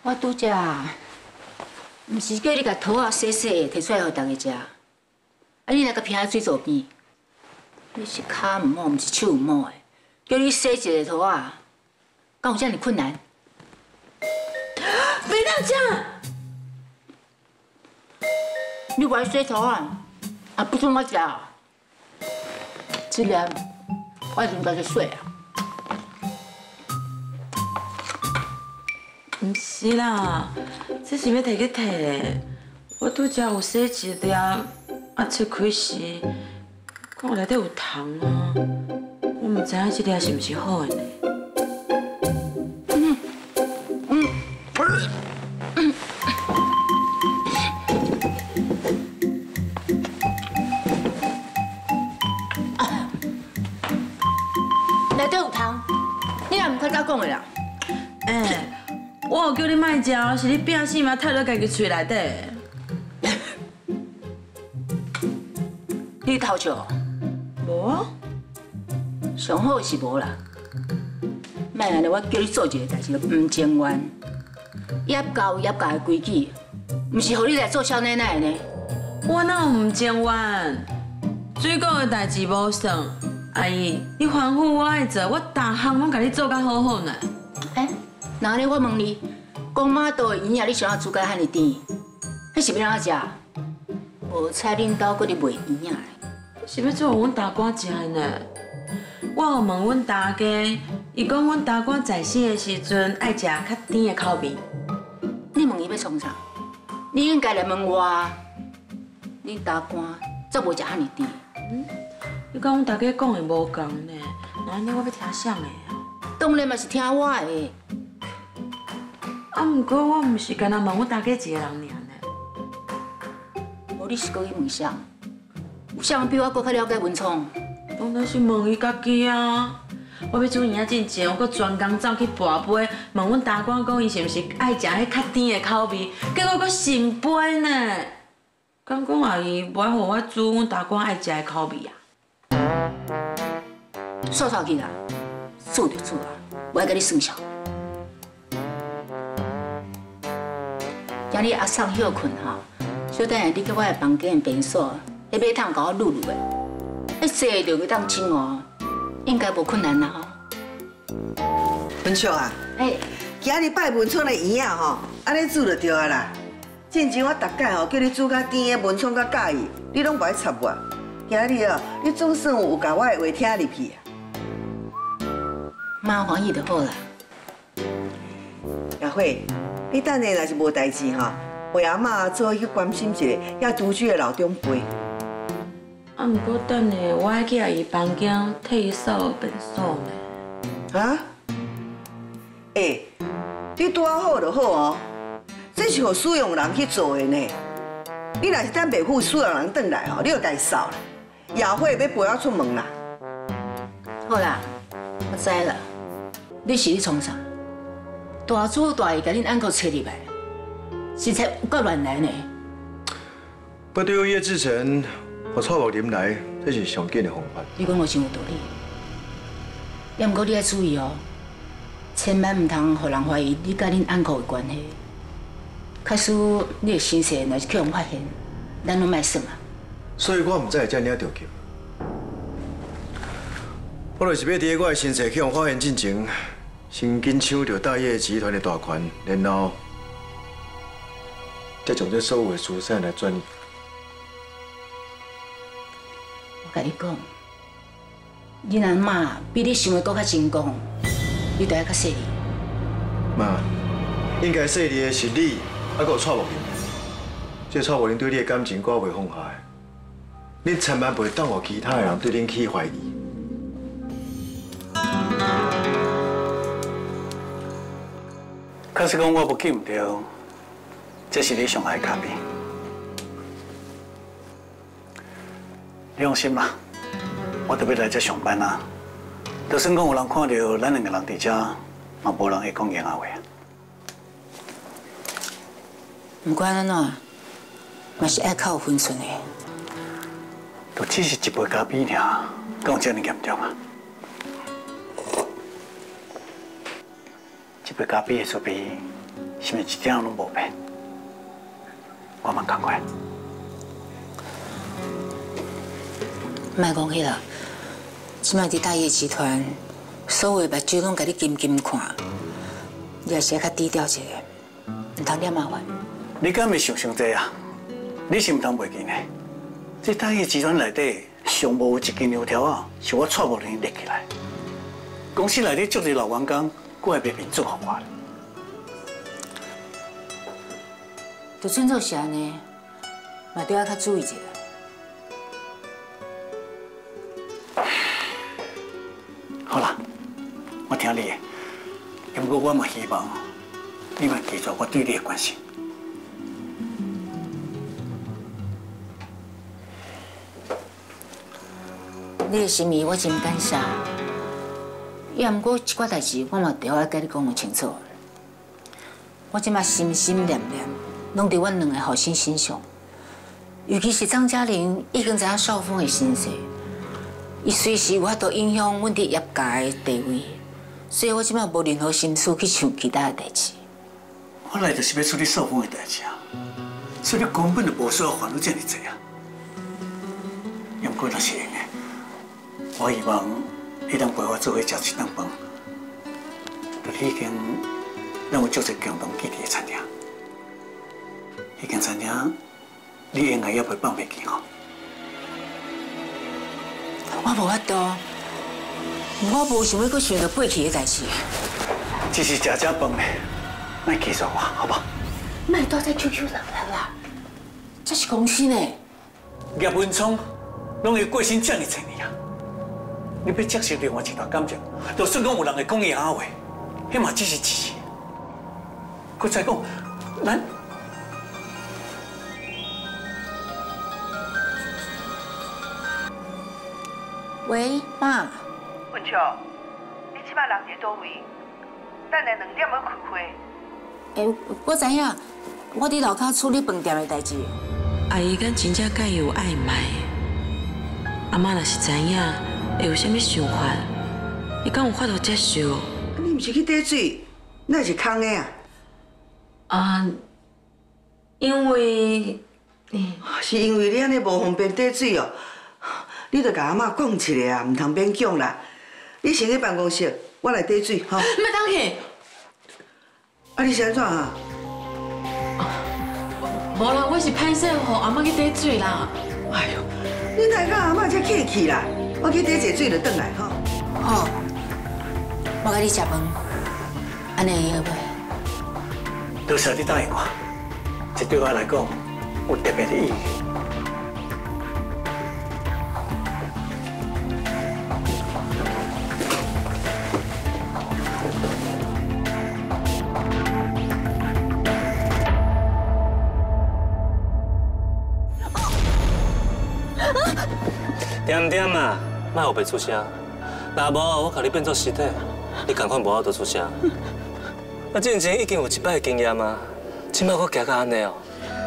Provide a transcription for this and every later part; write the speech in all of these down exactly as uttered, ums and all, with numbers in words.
我拄只，毋是叫你甲汤啊洗洗的，摕出来互大家食。啊，你来甲平在水槽边，你是骹唔好，毋是手唔好的，叫你洗一个汤啊，敢有遮尔困难？ 别当讲！ 你不爱洗汤啊？啊，不准我食。这粒我应该去洗啊。 唔是啦，这是要摕去摕的。我拄则有洗一粒，啊，切开时，看内底有虫啊。我唔知影这粒是毋是好的呢？ 嗯嗯嗯。内底有虫，你若唔较早讲的啦。 哎。 我有叫你莫食，是你拼死嘛，吞到家己嘴内底。 你偷笑？ 无啊， 上好是无啦。莫安尼，我叫你做一个代志，就唔情愿。业教业教的规矩，唔是互你来做少奶奶的呢。 我哪有唔情愿？水果的代志无算，阿姨，你吩咐我爱做，我逐项拢甲你做甲好好呢。 哎。 那呢，我问你，公妈岛的营养你想要煮甲遐尼甜，迄是要哪食？无猜恁兜搁咧卖营养的。 是要做阮大官食的呢？我有问阮大家，伊讲阮大官在生的时阵爱食较甜的口味。 你问伊要创啥？你应该来问我。恁大官则无食遐尼甜。 嗯，你讲阮大家讲的无共呢？那安尼我要听谁的啊？ 当然嘛是听我的。 啊，毋过我毋是干那问阮大家一个人尔呢。 无你是搁去问谁？有谁人比我搁较了解文创？ 当然是问伊家己啊！我要煮圆仔进前，我搁专工走去跋杯，问阮大官讲伊是毋是爱食迄较甜的口味，结果搁成杯呢。敢讲阿姨无爱互我煮阮大官爱食的口味啊？ 煞煞去啦，煮就煮啦，我爱甲你算账。 今日阿送休困哈，小等下你去我的房间便所，迄马桶甲我撸撸的，迄洗就去当清哦，应该无困难啦吼。 文秀啊， 哎， 今日拜文创的圆仔吼，安尼煮就对啊啦。进前我逐届吼叫你煮较甜的文创较介意，你拢不爱插我。今日哦，你总算有甲我的话听入去啊。 妈欢喜就好啦。 雅慧。 你等下若是无代志哈，陪阿嬷做去关心一下遐独居的老长辈。 啊，毋过等下我爱去阿姨房间替伊扫便所呢。 啊？哎，你拄啊好就好哦，这是互使用人去做的呢。你若是等袂赴使用人转来吼，你就该扫啦。雅慧要陪我出门啦。 好啦，我知啦。你是咧创啥？ 大主大姨甲恁安哥找入来，实在有够乱来呢。 不对叶志成，我错误啉来，这是上紧的方法。 你讲我真有道理，也毋过你要注意哦，千万唔通互人怀疑你甲恁安哥的关系。假使你的身世若是去人发现，咱拢莫算啊。 所以我唔知会遮尔着急，我就是要伫我的身世去人发现进前。 先紧抢到大业集团的大权，然后再将这所有的资产来转移。 我甲你讲，你阿妈比你想的搁较成功，你就要较细腻。 妈，应该细腻的是你，还有蔡木林。这蔡木林对你的感情我袂放下的，恁千万袂当互其他的人对恁起怀疑。 可是讲我不记唔到，这是你上海卡片。你放心啦，我特别来这上班啊。就算讲有人看到咱两个人伫这，嘛无人会讲闲话啊。 不管安怎，嘛是爱靠分寸的。 就只是一杯咖啡尔，敢有这么严重啊？一杯咖啡的出品是毋是一点拢无变？我嘛赶快。 莫讲迄啦，即摆伫大业集团，所有目睭拢甲你紧紧看，你也是较低调一下，唔通惹麻烦。 你敢袂想伤济啊？你是毋通袂记呢？这大业集团内底上无有一根油条啊，是我带无人立起来。公司内底足侪老员工，佫会袂面子互我。 就算做是安尼，嘛都要较注意一下。 好啦，我听你的。不过我嘛希望你嘛记住我对你的关心。 你的心意我真感谢，也毋过一寡代志我嘛得要甲你讲个清楚。我即马心心念念，拢伫阮两个后生身上。尤其是张嘉玲已经知影少峰的身世，伊随时有法度影响阮伫业界的地位，所以我即马无任何心思去想其他的代志。 我来就是要处理少峰的代志啊，所以你根本就无需要烦恼这么多啊。也毋过若是用的。我希望你能陪我做伙食一顿饭，就迄间让我足侪共同记忆的餐厅。迄间餐厅，你应该也袂放袂记吼。 我无法度，我无想要搁想到过去的代志。 只是食食饭的，莫记住我，好不好？ 莫待在 Q Q 人了啦，这是公司呢。 叶文聪，拢会过身这么多年啊！你要接受另外一段感情，就算讲有人会讲野话，迄嘛只是一时。佮再讲，咱喂，妈。 文秋，你即摆人伫倒位？等下两点要开会。 诶，我知影，我伫楼骹处理饭店的代志。 阿姨敢真正甲伊有暧昧？阿妈若是知影，会有啥物想法？伊敢有法度接受？ 你毋是去底水，那是空的啊？ 啊，因为， 是因为你安尼无方便底水哦。你着甲阿嬷讲一下啊，唔通勉强啦。你先去办公室，我来底水吼。 莫当去。 啊，你是安怎啊？ 无啦，我是歹势，互阿嬷去底水啦。 哎呦，你来甲阿嬷才客气啦，我去底一水就转来吼。 好，我甲你食饭，安尼会好袂？ 多谢你答应我，这对我来讲有特别的意义。 点点啊，莫后白出声。若无，我甲你变做尸体，你共款无法度出声。我之前已经有一摆经验啊，即摆我行到安尼哦。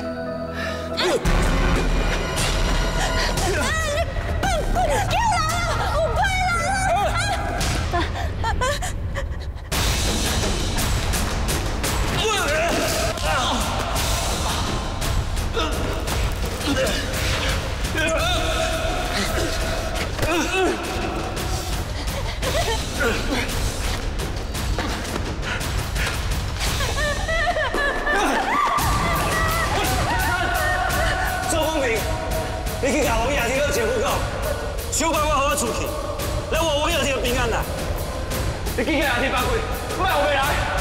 周风平，你去甲王亚婷个前夫讲，小办我互我出去，来换王亚婷的平安啦！你去甲亚婷把关，莫后袂来。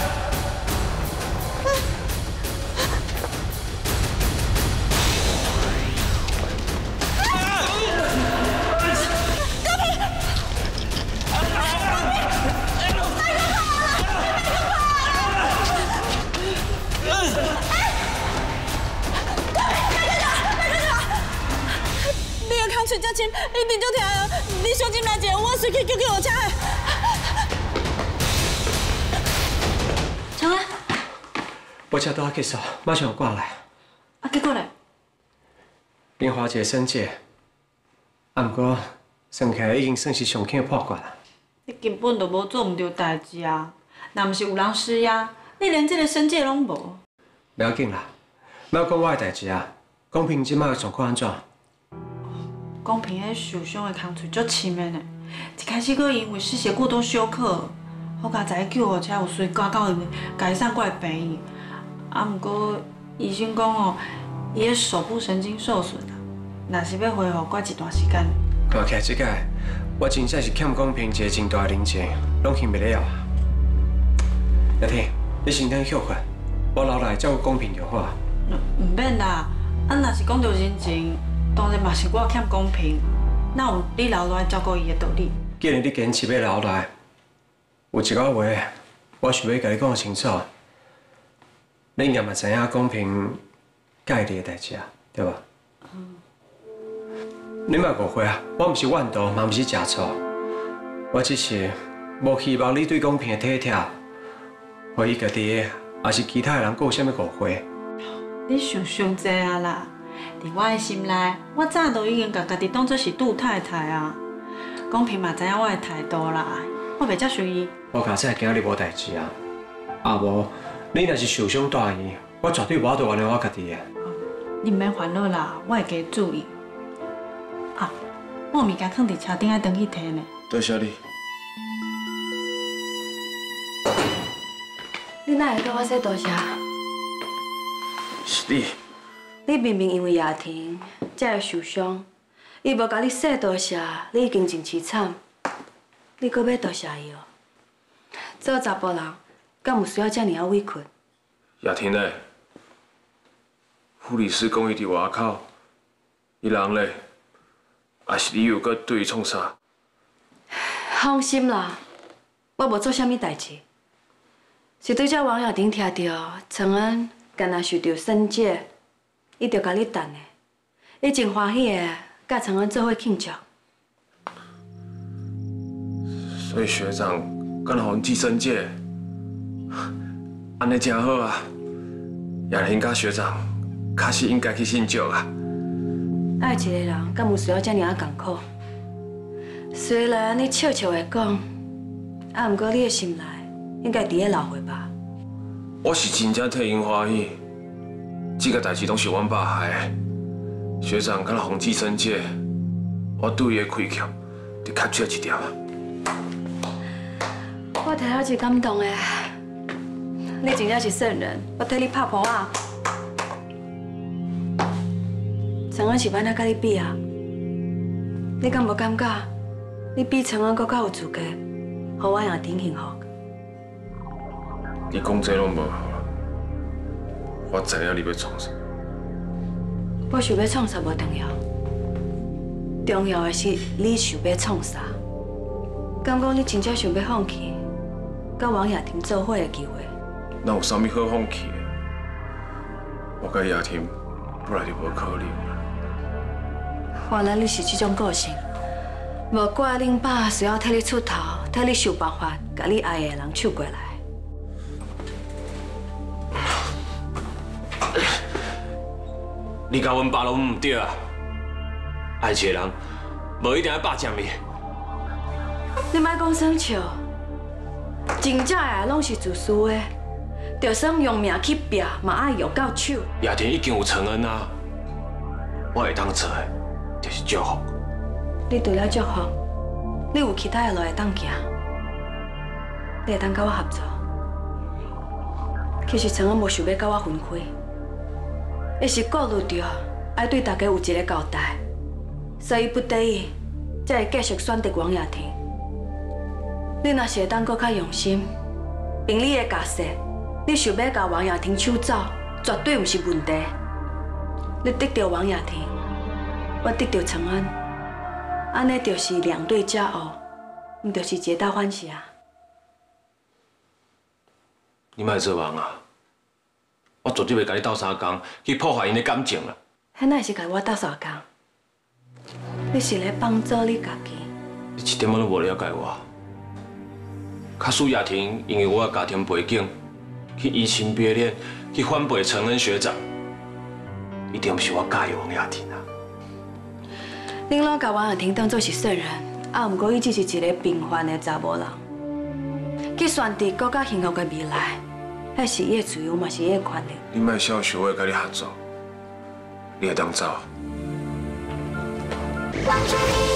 喙只深，一定足疼啊！你小心来者，我随去救救护车。长安， 我车都要结束，马上有挂来。 啊，结果咧？ 林华姐生界，啊，不过算起来已经算是上轻破关啦。 你根本就无做唔对代志啊！若毋是有人施压， 你连这个身界拢无。 不要紧啦，莫讲我的代志啊。公平即摆的状况安怎？ 公平迄受伤的空嘴足深的呢，一开始佫因为失血过多休克，好佳在救护车有随赶到伊，家送过来病院。啊，毋过医生讲哦，伊的手部神经受损啊，若是要恢复，过一段时间。 看起来即摆，我真正是欠公平一个真大的人情，拢欠袂了啊。叶天，你先等休困，我留来照顾公平就好啊。 毋免啦。 啊，若是讲到人情，当然嘛是我欠公平，哪有你留落来照顾伊的道理？ 既然你坚持要留来，有一个话，我想要甲你讲清楚。你应该嘛知影公平介意你的代志啊，对吧？嗯。你莫误会啊，我毋是怨妒，嘛毋是食醋，我只是无希望你对公平的体贴，互伊家己，也是其他人，阁有啥物误会。 你想伤济啊啦！伫我的心内，我早都已经把家己当作是杜太太啊。公平嘛知影我的态度啦，我袂接受伊。 我假设今日无代志啊，啊无，你若是受伤大意，我绝对无法度原谅我家己的。 你毋免烦恼啦，我会加注意。啊，我有物件放伫车顶，爱登去摕呢。 多谢你。 你哪会甲我说多谢？ 是你， 你明明因为叶婷才会受伤，伊无甲你说多谢，你已经真凄惨，你阁要多谢伊哦。做查甫人，敢有需要遮尔啊委屈？ 叶婷嘞，护理师讲伊伫外口，伊人嘞，还是你又搁对伊创啥？ 放心啦，我无做啥物代志，是对这王叶婷听到长安。 干若受到惩戒，伊就甲你等的，伊真欢喜的，甲长安做伙庆祝。 所以学长敢互记惩戒，安尼真好啊！叶玲甲学长，确实应该去庆祝啊。 爱一个人，敢有需要遮尔啊艰苦？虽然你笑笑的讲，啊，毋过你的心内应该伫咧流血吧？ 我是真正替因欢喜，这个代志拢是阮爸害的。学长敢若放弃惩戒，我对伊的愧疚就较少一点啊。 我听了真感动的，你真正是圣人，我替你拍抱啊！长安是安怎甲你比啊？你敢无感觉你比长安更较有资格，互我叶婷幸福？ 你讲这拢无好，我知影你要创啥。 我想要创啥无重要，重要的是你想要创啥。敢讲你真正想要放弃，甲王叶婷做伙的机会？ 哪有啥物好放弃的？我甲叶婷本来就无可能。 原来你是这种个性，无怪恁爸需要替你出头，替你想办法，甲你爱的人抢过来。 你甲阮爸拢唔对啊！爱一个人，无一定要霸占伊。 你莫讲耍笑，真正的拢是自私的，就算用命去拼，嘛爱用到手。 叶婷已经有承恩啊，我会当做的就是祝福。 你除了祝福，你有其他的路会当行，你会当甲我合作。其实长安无想要甲我分开。 伊是顾虑到爱对大家有一个交代，所以不得已才会继续选择王叶婷。你若是会当搁较用心，凭你的架势，你想要甲王叶婷抢走，绝对毋是问题。你得到王叶婷，我得到长安，安尼就是两对佳偶，毋就是皆大欢喜啊！ 你莫做梦啊！ 我绝对袂甲你斗相共，去破坏因的感情啦。 迄哪是甲我斗相共？你是咧帮助你家己。 你一点仔都无了解我。假使叶婷因为我的家庭背景，去移情别恋，去反背承恩学长，一定是我介意王叶婷啊。 恁拢甲王叶婷当作是圣人，啊，毋过伊只是一个平凡的查某人，去选择更加幸福的未来。 迄是伊的自由，嘛是伊的权利。 你莫小想我会甲你合作，你会当走。 望着你。